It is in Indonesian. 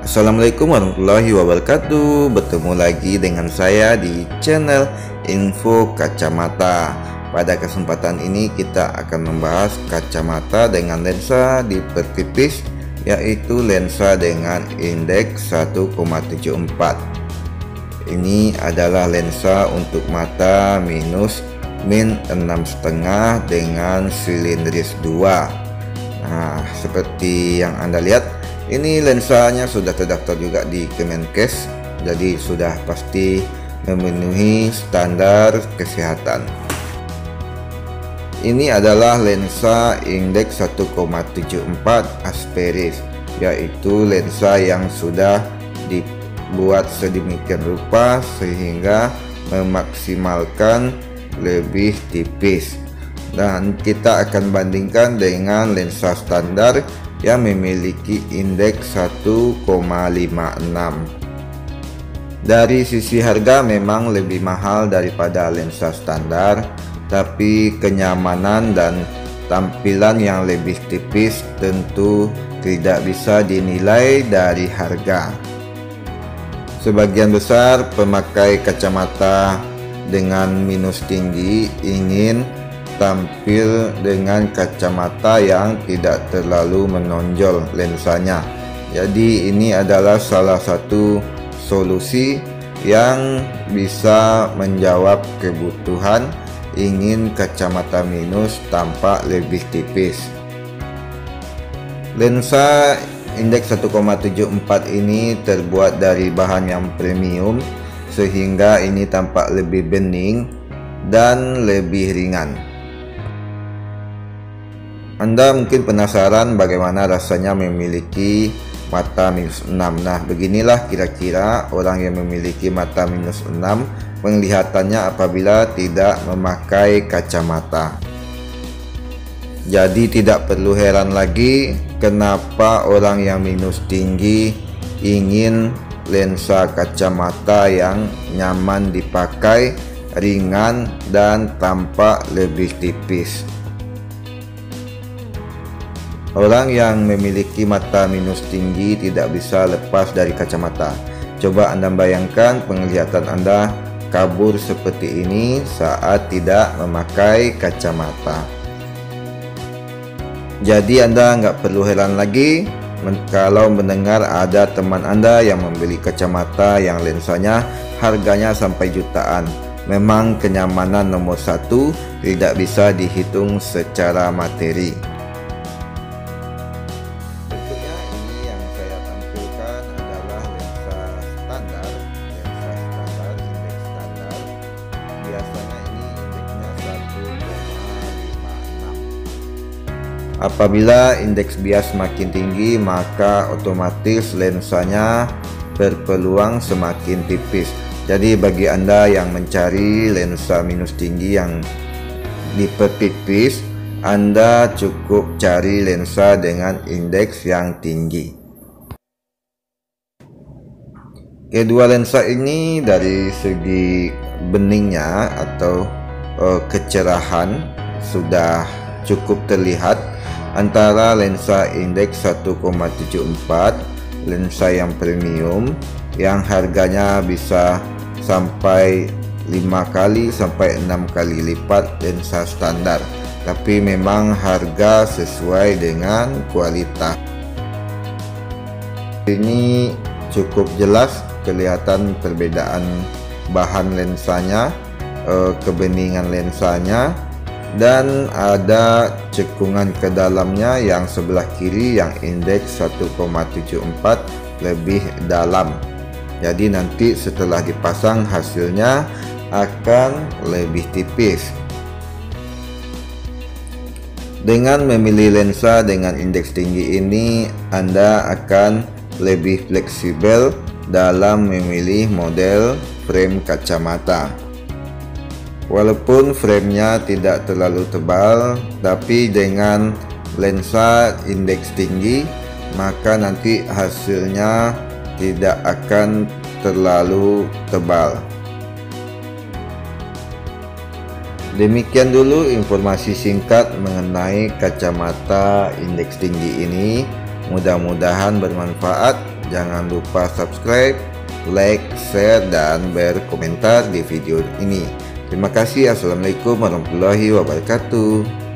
Assalamualaikum warahmatullahi wabarakatuh. Bertemu lagi dengan saya di channel Info Kacamata. Pada kesempatan ini kita akan membahas kacamata dengan lensa dipertipis, yaitu lensa dengan indeks 1,74. Ini adalah lensa untuk mata minus min 6,5 dengan silindris 2. Nah, seperti yang Anda lihat, ini lensanya sudah terdaftar juga di Kemenkes, jadi sudah pasti memenuhi standar kesehatan. Ini adalah lensa indeks 1,74 asperis, yaitu lensa yang sudah dibuat sedemikian rupa sehingga memaksimalkan lebih tipis. Dan kita akan bandingkan dengan lensa standar yang memiliki indeks 1,56. Dari sisi harga memang lebih mahal daripada lensa standar, tapi kenyamanan dan tampilan yang lebih tipis tentu tidak bisa dinilai dari harga. Sebagian besar pemakai kacamata dengan minus tinggi ingin tampil dengan kacamata yang tidak terlalu menonjol lensanya. Jadi ini adalah salah satu solusi yang bisa menjawab kebutuhan ingin kacamata minus tampak lebih tipis. Lensa indeks 1,74 ini terbuat dari bahan yang premium sehingga ini tampak lebih bening dan lebih ringan. Anda mungkin penasaran bagaimana rasanya memiliki mata minus 6. Nah, beginilah kira-kira orang yang memiliki mata minus 6 penglihatannya apabila tidak memakai kacamata. Jadi tidak perlu heran lagi kenapa orang yang minus tinggi ingin lensa kacamata yang nyaman dipakai, ringan, dan tampak lebih tipis. Orang yang memiliki mata minus tinggi tidak bisa lepas dari kacamata. Coba Anda bayangkan penglihatan Anda kabur seperti ini saat tidak memakai kacamata. Jadi Anda nggak perlu heran lagi kalau mendengar ada teman Anda yang membeli kacamata yang lensanya harganya sampai jutaan. Memang kenyamanan nomor satu tidak bisa dihitung secara materi. Apabila indeks bias semakin tinggi, maka otomatis lensanya berpeluang semakin tipis. Jadi bagi Anda yang mencari lensa minus tinggi yang dipertipis, Anda cukup cari lensa dengan indeks yang tinggi. Kedua lensa ini dari segi beningnya atau kecerahan sudah cukup terlihat antara lensa indeks 1,74, lensa yang premium yang harganya bisa sampai 5 kali sampai 6 kali lipat lensa standar, tapi memang harga sesuai dengan kualitas. Ini cukup jelas kelihatan perbedaan bahan lensanya, kebeningan lensanya, dan ada cekungan ke dalamnya yang sebelah kiri yang indeks 1,74 lebih dalam. Jadi nanti setelah dipasang hasilnya akan lebih tipis. Dengan memilih lensa dengan indeks tinggi ini, Anda akan lebih fleksibel dalam memilih model frame kacamata. Walaupun framenya tidak terlalu tebal, tapi dengan lensa indeks tinggi, maka nanti hasilnya tidak akan terlalu tebal. Demikian dulu informasi singkat mengenai kacamata indeks tinggi ini. Mudah-mudahan bermanfaat Jangan lupa subscribe, like, share, dan berkomentar di video ini. Terima kasih. Assalamualaikum warahmatullahi wabarakatuh.